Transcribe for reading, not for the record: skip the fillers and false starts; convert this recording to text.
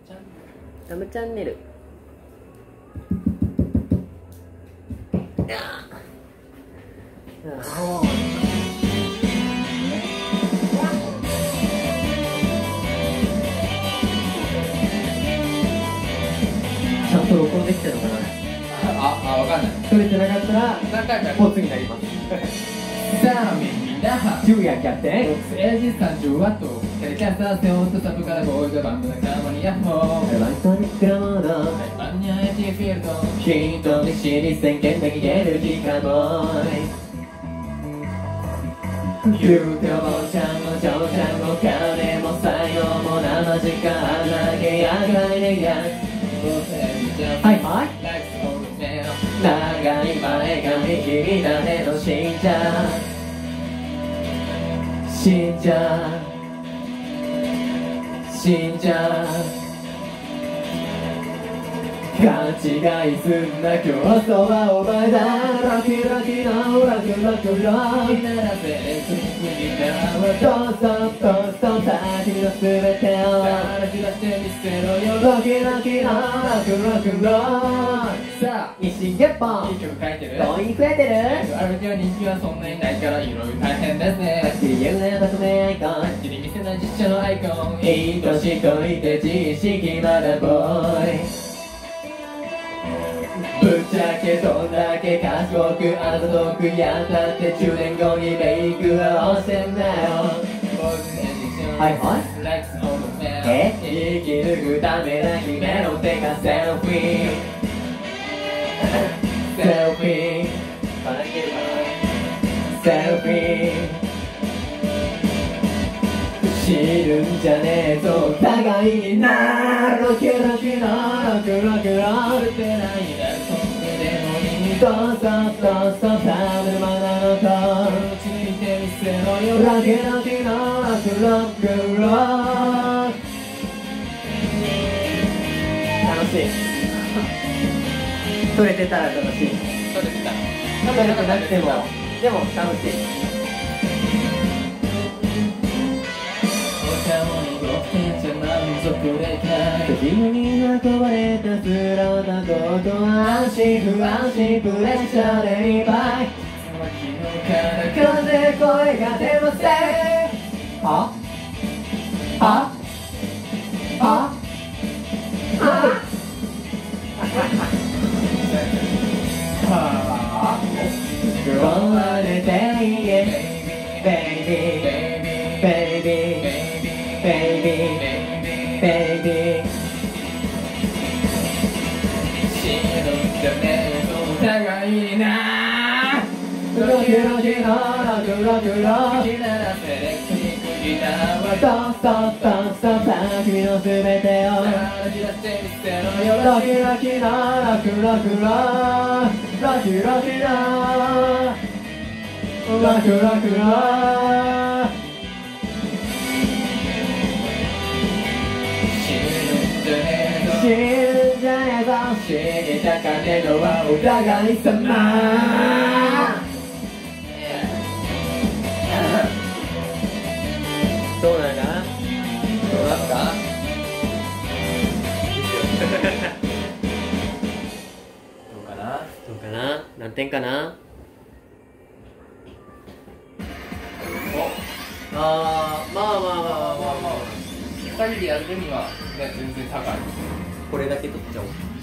タムチャンネル。ちゃんと録音できてるのかな。 わかんない。 取れてなかったら何回かボツになります。 さあみんな昼夜キャプテン 6AG30 ワットテレキャスターセオンとサブからボーイズバンドのカーモニアホーワイトニックなものバンニャエティフィールドヒートに死に宣言できてる時間も言うてお坊ちゃんも嬢ちゃんも金も才能も生時間投げやがいでやはいはい長い前髪君誰の信者信者信者勘違いすんな競争はお前だラキラキのラクラクラキならせギターはどうぞどうぞ旅の全てをラキラしてみせろよラキラキのラクラクラさあ日進月歩いい曲書いてる動員増えてるある時は人気はそんなにないからいろいろ大変ですねはっきり言うなよ匿名アイコンはっきり見せない実写のアイコンいい年こいて自意識まだボーイぶっちゃけどんだけ賢くあなた遠くやったって10年後にメイクは押してんだよはいはい生き抜くためだ姫の手がセルフィーセルフィーセルフィー知るんじゃねえぞお互いになロキロキのロクロクロってないだそんなでもいいどうぞどうぞタブマなのとついてみせろよロキロキのロクロクロ楽しい撮れてたら楽しい撮れてた撮れてなくてもでも楽しい君に運ばれたスローなこと安心不安心プレッシャーでいっぱい風声が出ませんはははは壊れていけベイビーベイビーベイビーベイビー死ぬんじゃねえぞお互いになロキロキのロクロクロきならセレクティックギターはドンストンドンストンさ君のすべてをラキラしてみせろよロキロキのロクロクロロキロキのロクロクロ死ぬんじゃねえぞ死にたかねえのはお互い様どうなんだどうだったどうかなどうかな何点かなまあまあまあまあまあ 2人でやる分にはね全然高いこれだけ取っちゃおう